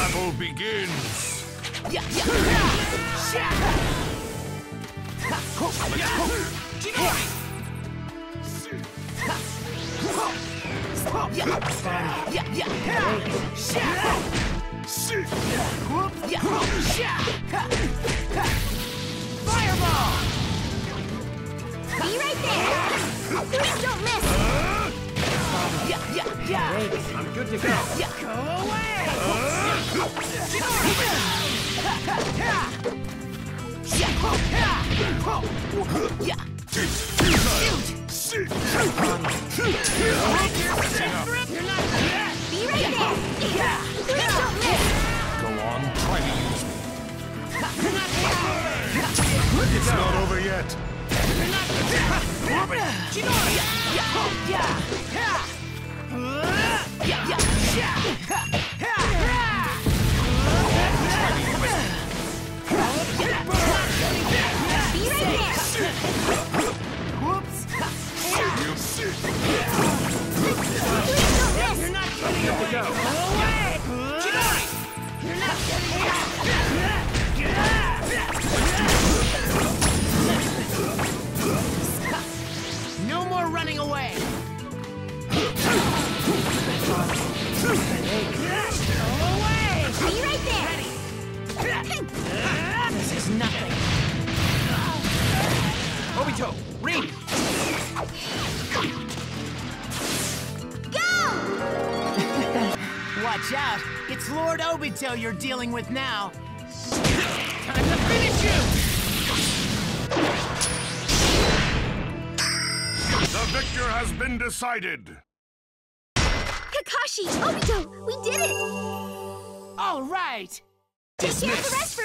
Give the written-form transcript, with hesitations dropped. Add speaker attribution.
Speaker 1: battle begins.
Speaker 2: Fireball! Be right there! Please don't miss!
Speaker 3: I'm good to go.
Speaker 2: Go away! Be right there! Please don't miss!
Speaker 1: Go on, try to use me. It's not over yet.
Speaker 2: No more running away! Go away! Be right there! This is nothing.
Speaker 3: Obito, ring!
Speaker 2: Go! Watch out! It's Lord Obito you're dealing with now. Time to finish you!
Speaker 1: The victor has been decided.
Speaker 4: Kakashi, Obito, we did it!
Speaker 2: All right!
Speaker 4: Take care of the rest